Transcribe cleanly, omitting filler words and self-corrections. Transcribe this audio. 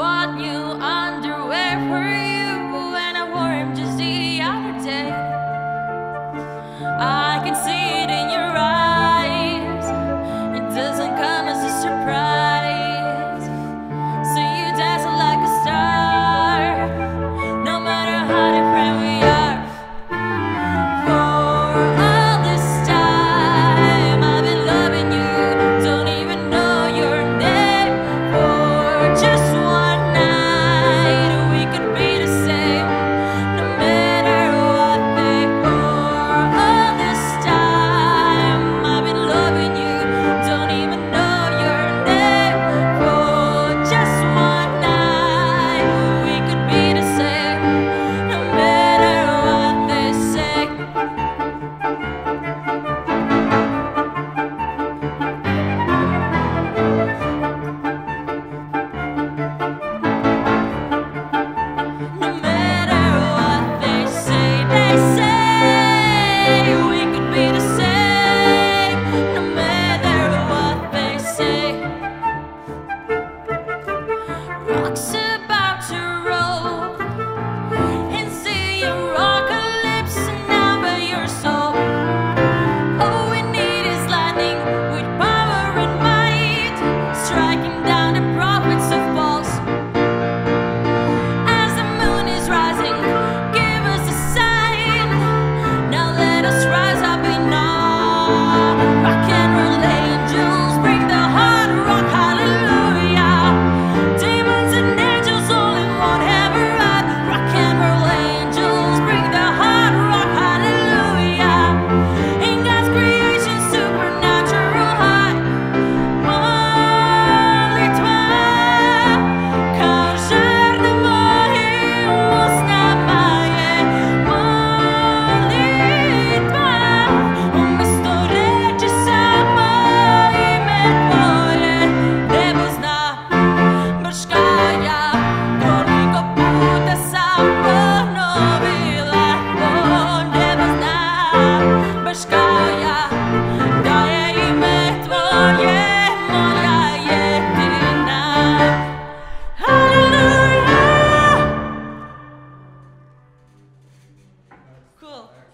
bought new underwear for you, and I wore them just the other day. I can see it in your eyes, it doesn't come as a surprise. So you dance like a star, no matter how different we are. For all this time I've been loving you, don't even know your name. For just one night we could be the same, no matter what they. For all this time I've been loving you, don't even know your name. For just one night we could be the same, no matter what they say. No matter what they say we could be the same. No matter what they say. Rock's about to roll, and see you rock a lips and now but your soul. All we need is lightning with power and might, striking down the prophets of false. As the moon is rising, give us a sign. Now let us rise up in awe. Rock and roll angels, bring the hard rock, hallelujah. Demons and angels all in one have a ride. Rock and roll angels, bring the hard rock, hallelujah. In God's creation, supernatural high. Молитва, каждый мой устная моя молитва. Вместо речи само имя Твое, небесна морская, горнего пути сам поновила. О, небесна морская, дай имя Твое, моя едина. Hallelujah! Cool.